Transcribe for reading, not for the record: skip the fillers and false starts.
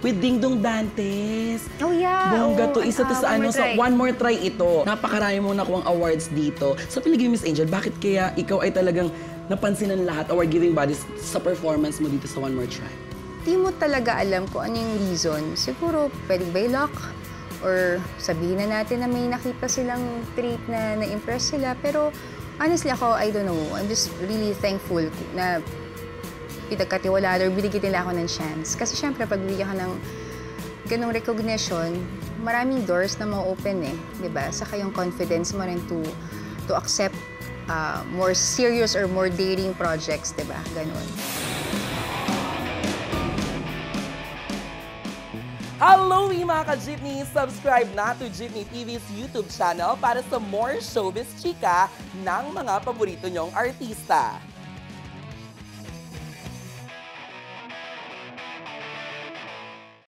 with Dingdong Dantes. Oh yeah. Bongga to. Isa to sa ano, so One More Try ito. Napakarami mo nakuha awards dito. So pinagay Miss Angel, bakit kaya ikaw ay talagang napansin ng lahat award-giving bodies sa performance mo dito sa One More Try? Di mo talaga alam kung ano yung reason. Siguro pwedeng by luck or sabihin na natin na may nakita silang trait na na-impress sila. Pero honestly ako, I don't know. I'm just really thankful na pinagkatiwalaan or binigyan nila ako ng chance. Kasi syempre, pag bigyan ka ng ganong recognition, maraming doors na ma-open eh. Diba? Saka yung confidence mo rin to accept more serious or more daring projects, diba? Ganon. Hello mga ka-Jeepney! Subscribe na to Jeepney TV's YouTube channel para sa more showbiz chika ng mga paborito nyong artista.